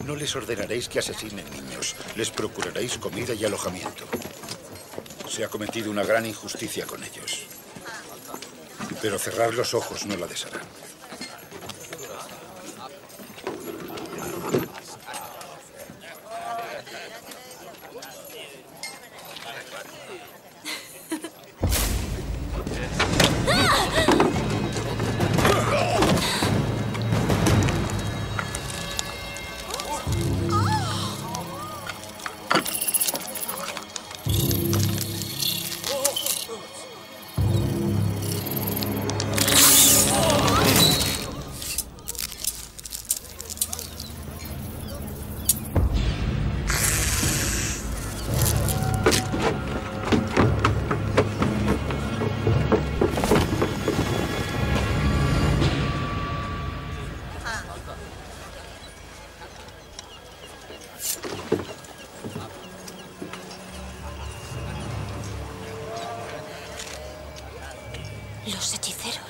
No les ordenaréis que asesinen niños. Les procuraréis comida y alojamiento. Se ha cometido una gran injusticia con ellos. Pero cerrar los ojos no la desharán. Los hechiceros.